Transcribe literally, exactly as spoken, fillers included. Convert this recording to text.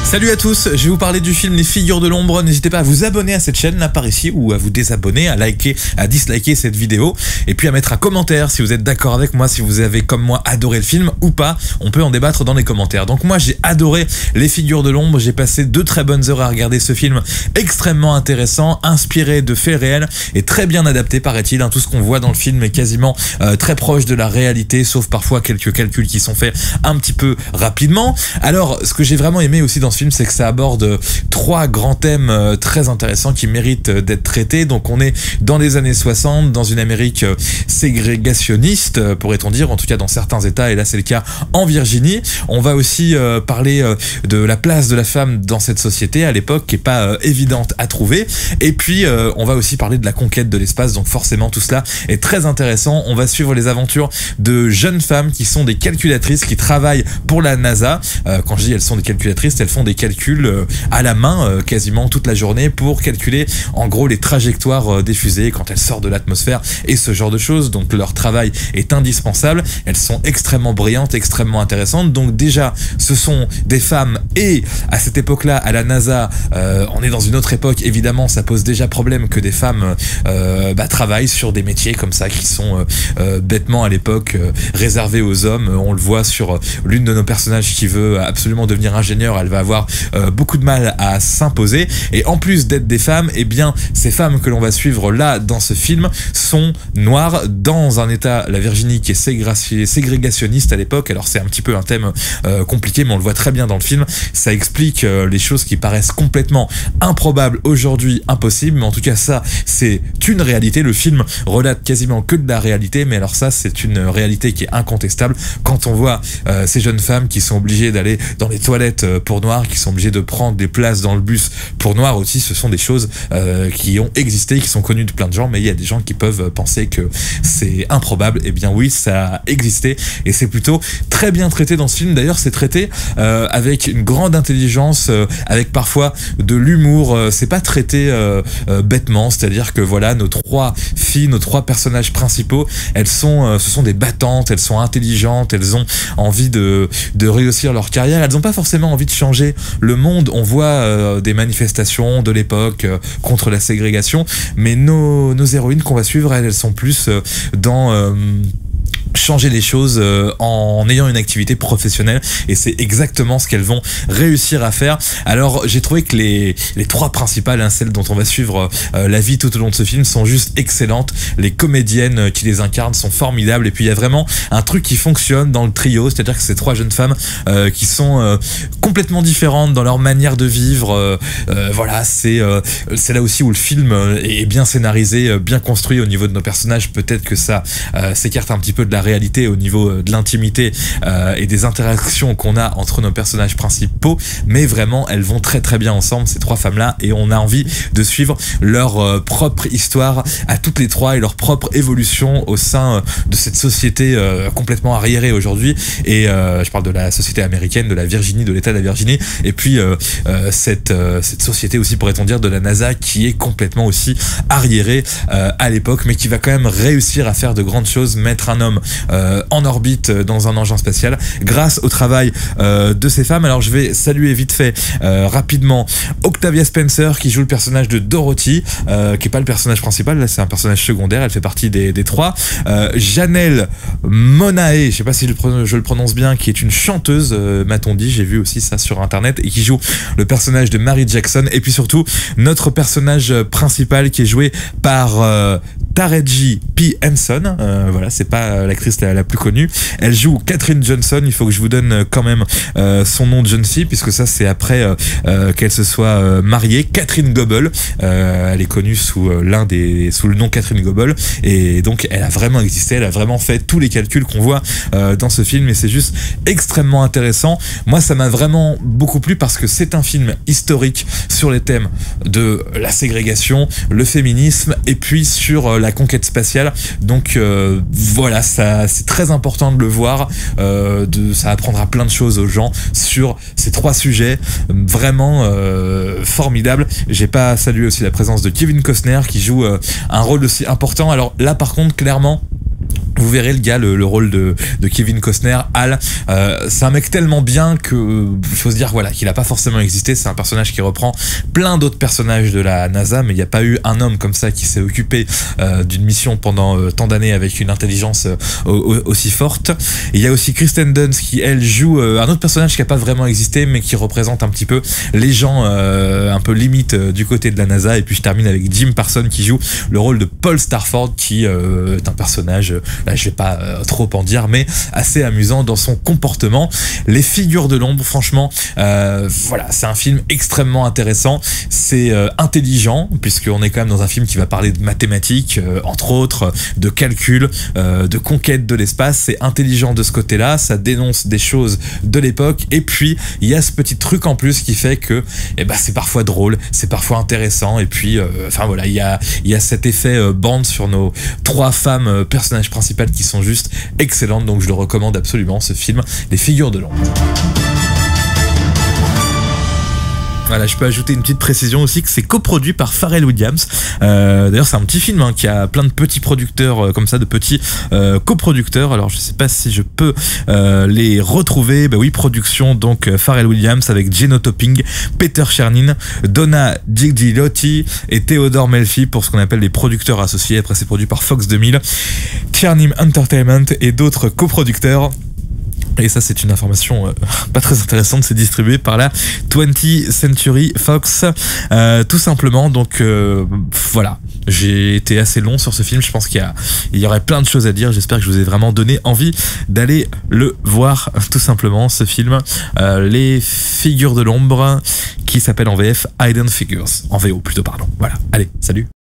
Salut à tous, je vais vous parler du film Les Figures de l'Ombre. N'hésitez pas à vous abonner à cette chaîne là par ici ou à vous désabonner, à liker, à disliker cette vidéo et puis à mettre un commentaire si vous êtes d'accord avec moi, si vous avez comme moi adoré le film ou pas. On peut en débattre dans les commentaires. Donc moi j'ai adoré Les Figures de l'Ombre, j'ai passé deux très bonnes heures à regarder ce film extrêmement intéressant, inspiré de faits réels et très bien adapté paraît-il. Hein, tout ce qu'on voit dans le film est quasiment euh, très proche de la réalité, sauf parfois quelques calculs qui sont faits un petit peu rapidement. Alors ce que j'ai vraiment aimé aussi dans ce film, c'est que ça aborde trois grands thèmes euh, très intéressants qui méritent euh, d'être traités. Donc on est dans les années soixante, dans une Amérique euh, ségrégationniste, euh, pourrait-on dire, en tout cas dans certains états, et là c'est le cas en Virginie. On va aussi euh, parler euh, de la place de la femme dans cette société à l'époque qui est pas euh, évidente à trouver. Et puis euh, on va aussi parler de la conquête de l'espace, donc forcément tout cela est très intéressant. On va suivre les aventures de jeunes femmes qui sont des calculatrices, qui travaillent pour la NASA. Euh, quand je dis elles sont des calculatrices, elles font des calculs à la main quasiment toute la journée pour calculer en gros les trajectoires des fusées quand elles sortent de l'atmosphère et ce genre de choses. Donc leur travail est indispensable. Elles sont extrêmement brillantes, extrêmement intéressantes. Donc déjà ce sont des femmes et à cette époque-là à la NASA, euh, on est dans une autre époque évidemment, ça pose déjà problème que des femmes euh, bah, travaillent sur des métiers comme ça qui sont euh, euh, bêtement à l'époque euh, réservés aux hommes. On le voit sur l'une de nos personnages qui veut absolument devenir ingénieure, elle va avoir Euh, beaucoup de mal à s'imposer et en plus d'être des femmes, et eh bien ces femmes que l'on va suivre là dans ce film sont noires dans un état, la Virginie, qui est ségrégationniste à l'époque. Alors c'est un petit peu un thème euh, compliqué mais on le voit très bien dans le film. Ça explique euh, les choses qui paraissent complètement improbables aujourd'hui, impossibles, mais en tout cas ça c'est une réalité. Le film relate quasiment que de la réalité, mais alors ça c'est une réalité qui est incontestable quand on voit euh, ces jeunes femmes qui sont obligées d'aller dans les toilettes euh, pour noirs, qui sont obligés de prendre des places dans le bus pour noirs aussi. Ce sont des choses euh, qui ont existé, qui sont connues de plein de gens, mais il y a des gens qui peuvent penser que c'est improbable. Et eh bien oui, ça a existé et c'est plutôt très bien traité dans ce film. D'ailleurs c'est traité euh, avec une grande intelligence, euh, avec parfois de l'humour. Euh, c'est pas traité euh, euh, bêtement, c'est-à-dire que voilà, nos trois filles, nos trois personnages principaux, elles sont, euh, ce sont des battantes, elles sont intelligentes, elles ont envie de, de réussir leur carrière, elles n'ont pas forcément envie de changer le monde. On voit euh, des manifestations de l'époque euh, contre la ségrégation, mais nos, nos héroïnes qu'on va suivre, elles, elles sont plus euh, dans euh, changer les choses euh, en ayant une activité professionnelle, et c'est exactement ce qu'elles vont réussir à faire. Alors j'ai trouvé que les, les trois principales, hein, celles dont on va suivre euh, la vie tout au long de ce film, sont juste excellentes. Les comédiennes qui les incarnent sont formidables, et puis il y a vraiment un truc qui fonctionne dans le trio, c'est-à-dire que ces trois jeunes femmes euh, qui sont euh, complètement différentes dans leur manière de vivre. Euh, euh, voilà, c'est euh, c'est là aussi où le film est bien scénarisé, bien construit au niveau de nos personnages. Peut-être que ça euh, s'écarte un petit peu de la réalité au niveau de l'intimité euh, et des interactions qu'on a entre nos personnages principaux, mais vraiment elles vont très très bien ensemble, ces trois femmes là, et on a envie de suivre leur euh, propre histoire à toutes les trois et leur propre évolution au sein euh, de cette société euh, complètement arriérée aujourd'hui. Et euh, je parle de la société américaine, de la Virginie, de l'état de la Virginie, et puis euh, euh, cette, euh, cette société aussi, pourrait-on dire, de la NASA, qui est complètement aussi arriérée euh, à l'époque, mais qui va quand même réussir à faire de grandes choses, mettre un homme Euh, en orbite dans un engin spatial grâce au travail euh, de ces femmes. Alors je vais saluer vite fait euh, rapidement Octavia Spencer qui joue le personnage de Dorothy, euh, qui est pas le personnage principal, là c'est un personnage secondaire, elle fait partie des, des trois. euh, Janelle Monáe, je sais pas si je, je le prononce bien, qui est une chanteuse, euh, m'a-t-on dit, j'ai vu aussi ça sur internet, et qui joue le personnage de Mary Jackson. Et puis surtout notre personnage principal qui est joué par euh, Taraji P. Henson, euh, voilà, c'est pas l'actrice la, la plus connue. Elle joue Catherine Johnson. Il faut que je vous donne quand même euh, son nom de jeune fille, puisque ça c'est après euh, euh, qu'elle se soit euh, mariée. Catherine Goebel, euh, elle est connue sous euh, l'un des sous le nom Catherine Goebel, et donc elle a vraiment existé, elle a vraiment fait tous les calculs qu'on voit euh, dans ce film, et c'est juste extrêmement intéressant. Moi ça m'a vraiment beaucoup plu parce que c'est un film historique sur les thèmes de la ségrégation, le féminisme, et puis sur euh, la conquête spatiale. Donc euh, voilà, ça c'est très important de le voir, euh, de, ça apprendra plein de choses aux gens sur ces trois sujets vraiment euh, formidables. J'ai pas salué aussi la présence de Kevin Costner qui joue euh, un rôle aussi important. Alors là par contre clairement Vous verrez le gars, le, le rôle de, de Kevin Costner, Hal, euh, c'est un mec tellement bien que faut se dire voilà qu'il a pas forcément existé. C'est un personnage qui reprend plein d'autres personnages de la NASA, mais il n'y a pas eu un homme comme ça qui s'est occupé euh, d'une mission pendant euh, tant d'années avec une intelligence euh, aussi forte. Et il y a aussi Kristen Dunst qui elle joue euh, un autre personnage qui a pas vraiment existé, mais qui représente un petit peu les gens euh, un peu limite euh, du côté de la NASA. Et puis je termine avec Jim Parsons qui joue le rôle de Paul Starford, qui euh, est un personnage euh, là je vais pas euh, trop en dire, mais assez amusant dans son comportement. Les figures de l'ombre, franchement, euh, voilà, c'est un film extrêmement intéressant. C'est euh, intelligent, puisqu'on est quand même dans un film qui va parler de mathématiques, euh, entre autres, de calcul, euh, de conquête de l'espace. C'est intelligent de ce côté-là, ça dénonce des choses de l'époque, et puis il y a ce petit truc en plus qui fait que eh ben, c'est parfois drôle, c'est parfois intéressant, et puis euh, enfin voilà, il y a, il y a cet effet euh, bande sur nos trois femmes euh, personnages principaux qui sont juste excellentes, donc je le recommande absolument, ce film, Les Figures de l'ombre. Voilà, je peux ajouter une petite précision aussi que c'est coproduit par Pharrell Williams. Euh, D'ailleurs, c'est un petit film hein, qui a plein de petits producteurs euh, comme ça, de petits euh, coproducteurs. Alors, je sais pas si je peux euh, les retrouver. Bah oui, production donc euh, Pharrell Williams avec Geno Topping, Peter Chernin, Donna Gigliotti et Theodore Melfi pour ce qu'on appelle les producteurs associés. Après, c'est produit par Fox deux mille, Chernin Entertainment et d'autres coproducteurs. Et ça, c'est une information euh, pas très intéressante, c'est distribué par la twentieth Century Fox, euh, tout simplement. Donc euh, voilà, j'ai été assez long sur ce film, je pense qu'il y a, il y aurait plein de choses à dire, j'espère que je vous ai vraiment donné envie d'aller le voir, tout simplement, ce film, euh, Les Figures de l'ombre, qui s'appelle en V F Hidden Figures, en V O plutôt, pardon. Voilà, allez, salut.